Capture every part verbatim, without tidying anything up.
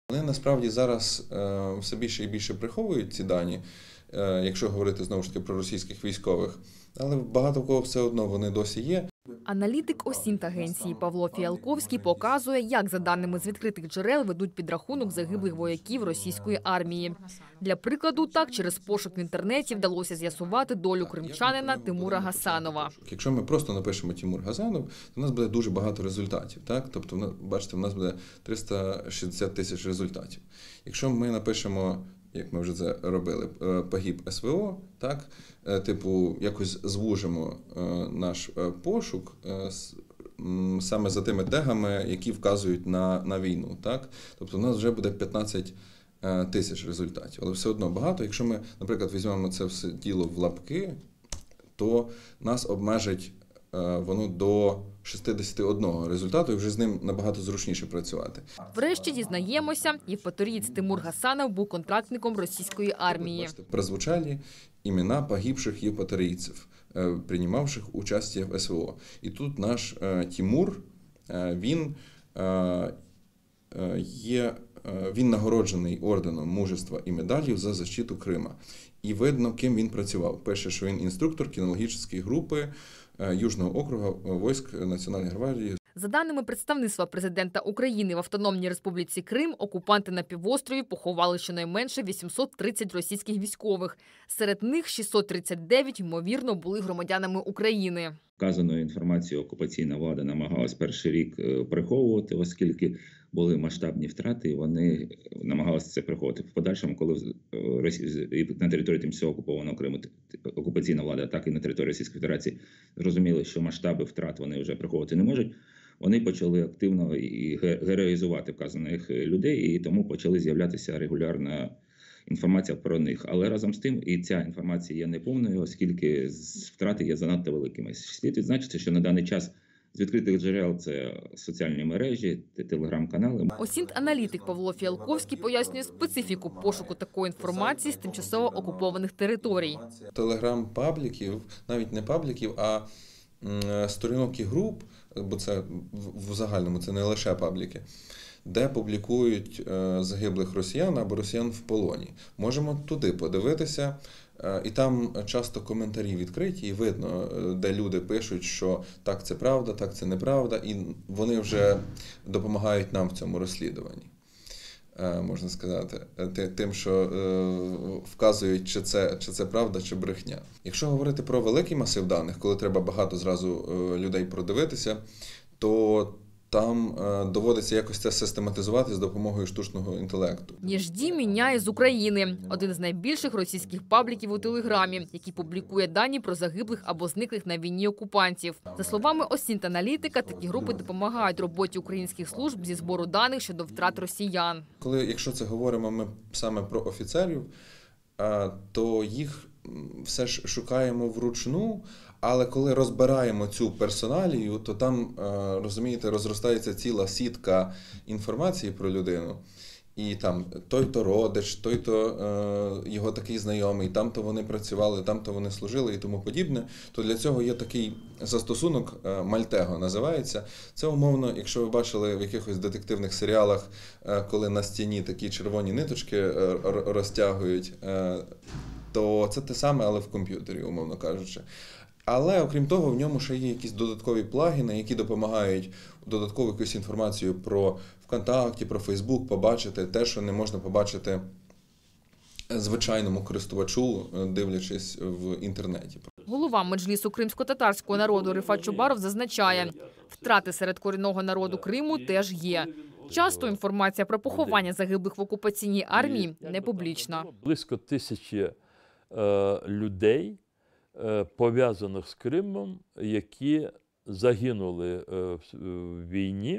Вони насправді зараз все більше і більше приховують ці дані, якщо говорити знову ж таки про російських військових, але багато в кого все одно вони досі є. Аналітик Осінт-агенції Павло Фіалковський показує, як за даними з відкритих джерел ведуть підрахунок загиблих вояків російської армії. Для прикладу, так через пошук в інтернеті вдалося з'ясувати долю кримчанина Тимура Гасанова. Якщо ми просто напишемо Тимур Гасанов, то у нас буде дуже багато результатів. Так? Тобто, бачите, у нас буде триста шістдесят тисяч результатів. Якщо ми напишемо, як ми вже це робили, погиб СВО, так, типу, якось звужимо наш пошук саме за тими тегами, які вказують на, на війну, так, тобто у нас вже буде п'ятнадцять тисяч результатів, але все одно багато. Якщо ми, наприклад, візьмемо це все діло в лапки, то нас обмежить воно до шістдесят один результату, і вже з ним набагато зручніше працювати. Врешті дізнаємося, євпаторієць Тимур Гасанов був контрактником російської армії. Бачите, прозвучали імена погибших євпаторійців, приймавших участь в СВО. І тут наш Тимур, він є, він нагороджений орденом мужества і медаллю за защиту Крима. І видно, ким він працював. Пише, що він інструктор кінологічної групи Южного округу військ Національної гвардії. За даними представництва президента України в Автономній Республіці Крим, окупанти на півострові поховали щонайменше вісімсот тридцять російських військових. Серед них шістсот тридцять дев'ять, ймовірно, були громадянами України. Вказану інформацію окупаційна влада намагалась перший рік приховувати, оскільки були масштабні втрати, і вони намагалися це приховувати. В подальшому, коли на території тимчасово окупованого Криму окупаційна влада, так і на території Російської Федерації зрозуміли, що масштаби втрат вони вже приховувати не можуть, вони почали активно і героїзувати вказаних людей, і тому почали з'являтися регулярна інформація про них. Але разом з тим і ця інформація є неповною, оскільки втрати є занадто великими. Слід відзначити, що на даний час з відкритих джерел це соціальні мережі, телеграм-канали. Осінт-аналітик Павло Фіалковський пояснює специфіку пошуку такої інформації з тимчасово окупованих територій. Телеграм-пабліків, навіть не пабліків, а сторінок і груп, бо це в загальному це не лише пабліки, де публікують загиблих росіян або росіян в полоні. Можемо туди подивитися, і там часто коментарі відкриті, і видно, де люди пишуть, що так, це правда, так, це неправда, і вони вже допомагають нам в цьому розслідуванні. Можна сказати, тим, що вказують, чи це, чи це правда, чи брехня. Якщо говорити про великий масив даних, коли треба багато зразу людей продивитися, то там доводиться якось це систематизувати з допомогою штучного інтелекту. Ніжді міняє з України. Один з найбільших російських пабліків у Телеграмі, який публікує дані про загиблих або зниклих на війні окупантів. За словами Осінт-аналітика, такі групи допомагають роботі українських служб зі збору даних щодо втрат росіян. Коли, якщо це говоримо ми саме про офіцерів, то їх все ж шукаємо вручну, але коли розбираємо цю персоналію, то там, розумієте, розростається ціла сітка інформації про людину. І там той-то родич, той-то е, його такий знайомий, там-то вони працювали, там-то вони служили і тому подібне. То для цього є такий застосунок, е, Мальтего називається. Це умовно, якщо ви бачили в якихось детективних серіалах, е, коли на стіні такі червоні ниточки е, розтягують, е, то це те саме, але в комп'ютері, умовно кажучи. Але, окрім того, в ньому ще є якісь додаткові плагіни, які допомагають додаткову якусь інформацію про ВКонтакті, про Фейсбук побачити те, що не можна побачити звичайному користувачу, дивлячись в інтернеті. Голова Меджлісу кримсько-татарського народу Рифат Чубаров зазначає, втрати серед корінного народу Криму теж є. Часто інформація про поховання загиблих в окупаційній армії не публічна. Близько тисячі е, людей, пов'язаних з Кримом, які загинули в війні,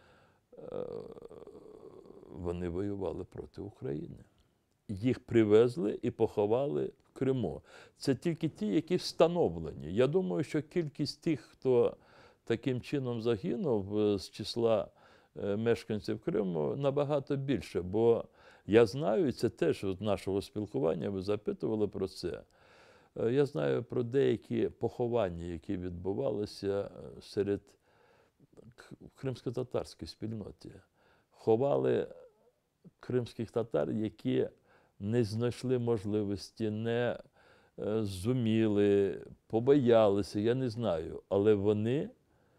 вони воювали проти України. Їх привезли і поховали в Криму. Це тільки ті, які встановлені. Я думаю, що кількість тих, хто таким чином загинув з числа мешканців Криму, набагато більше. Бо я знаю, і це теж з нашого спілкування, ви запитували про це, я знаю про деякі поховання, які відбувалися серед кримсько-татарської спільноти. Ховали кримських татар, які не знайшли можливості, не е, зуміли, побоялися, я не знаю, але вони е,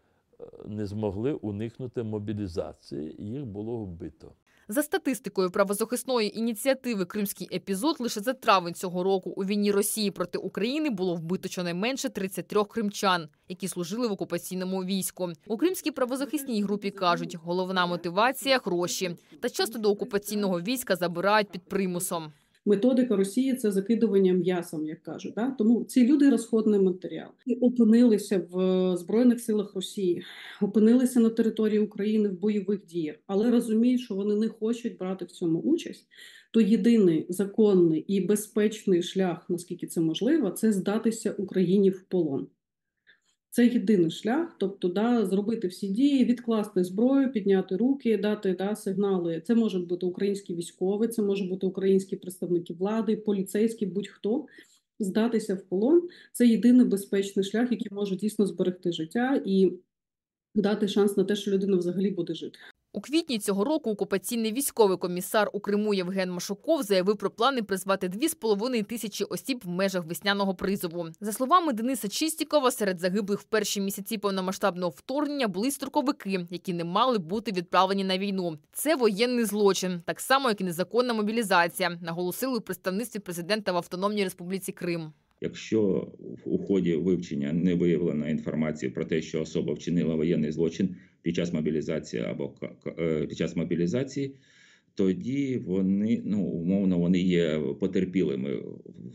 не змогли уникнути мобілізації, і їх було вбито. За статистикою правозахисної ініціативи «Кримський епізод», лише за травень цього року у війні Росії проти України було вбито щонайменше тридцять три кримчан, які служили в окупаційному війську. У Кримській правозахисній групі кажуть, головна мотивація – гроші. Та часто до окупаційного війська забирають під примусом. Методика Росії – це закидування м'ясом, як кажуть. Да? Тому ці люди – розходний матеріал. І опинилися в Збройних силах Росії, опинилися на території України в бойових діях, але розуміють, що вони не хочуть брати в цьому участь, то єдиний законний і безпечний шлях, наскільки це можливо, це здатися Україні в полон. Це єдиний шлях, тобто да, зробити всі дії, відкласти зброю, підняти руки, дати да, сигнали. Це можуть бути українські військові, це можуть бути українські представники влади, поліцейські, будь-хто. Здатися в полон – це єдиний безпечний шлях, який може дійсно зберегти життя і дати шанс на те, що людина взагалі буде жити. У квітні цього року окупаційний військовий комісар у Криму Євген Машуков заявив про плани призвати дві з половиною тисячі осіб в межах весняного призову. За словами Дениса Чистікова, серед загиблих в перші місяці повномасштабного вторгнення були й строковики, які не мали бути відправлені на війну. Це воєнний злочин, так само, як і незаконна мобілізація, наголосили у представництві президента в Автономній Республіці Крим. Якщо у ході вивчення не виявлено інформації про те, що особа вчинила воєнний злочин під час мобілізації або під час мобілізації, тоді вони, ну, умовно, вони є потерпілими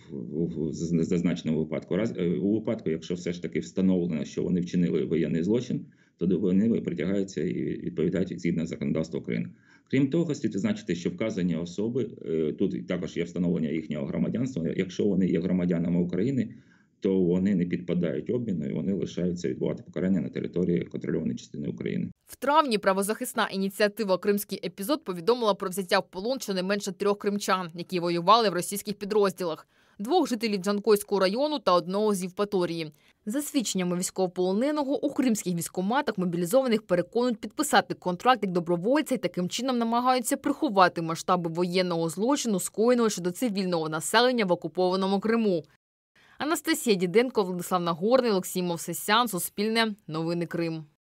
в зазначеному випадку. Раз, у випадку, якщо все ж таки встановлено, що вони вчинили воєнний злочин, то вони притягаються і відповідають згідно законодавства України. Крім того, слід відзначити, що вказані особи, тут також є встановлення їхнього громадянства, якщо вони є громадянами України, то вони не підпадають обміну і вони лишаються відбувати покарання на території контрольованої частини України. В травні правозахисна ініціатива «Кримський епізод» повідомила про взяття в полон щонайменше трьох кримчан, які воювали в російських підрозділах. Двох жителів Джанкойського району та одного з Євпаторії. За свідченнями військовополоненого, у кримських військкоматах мобілізованих переконують підписати контракт як добровольця і таким чином намагаються приховати масштаби воєнного злочину, скоєного щодо цивільного населення в окупованому Криму. Анастасія Діденко, Владислав Нагорний, Олексій Мовсесян, Суспільне, Новини Крим.